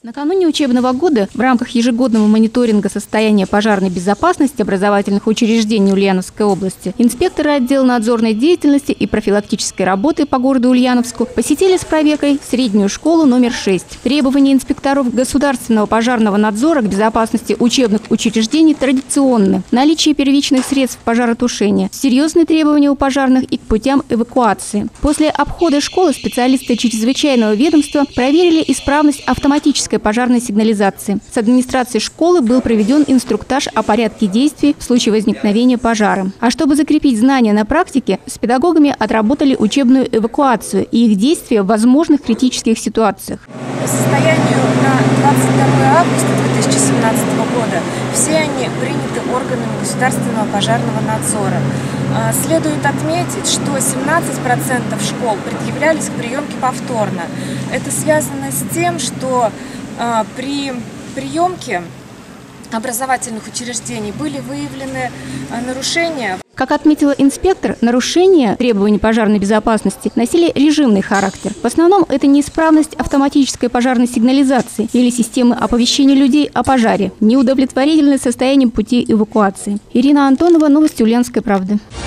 Накануне учебного года в рамках ежегодного мониторинга состояния пожарной безопасности образовательных учреждений Ульяновской области инспекторы отдела надзорной деятельности и профилактической работы по городу Ульяновску посетили с проверкой среднюю школу номер 6. Требования инспекторов государственного пожарного надзора к безопасности учебных учреждений традиционны. Наличие первичных средств пожаротушения, серьезные требования у пожарных и к путям эвакуации. После обхода школы специалисты чрезвычайного ведомства проверили исправность автоматической пожарной сигнализации. С администрацией школы был проведен инструктаж о порядке действий в случае возникновения пожара. А чтобы закрепить знания на практике, с педагогами отработали учебную эвакуацию и их действия в возможных критических ситуациях. По состоянию на 22 августа 2017 года все они приняты органами государственного пожарного надзора. Следует отметить, что 17% школ предъявлялись к приемке повторно. Это связано с тем, что при приемке образовательных учреждений были выявлены нарушения. Как отметила инспектор, нарушения требований пожарной безопасности носили режимный характер. В основном это неисправность автоматической пожарной сигнализации или системы оповещения людей о пожаре, неудовлетворительное состояние пути эвакуации. Ирина Антонова, новости Ульяновской правды.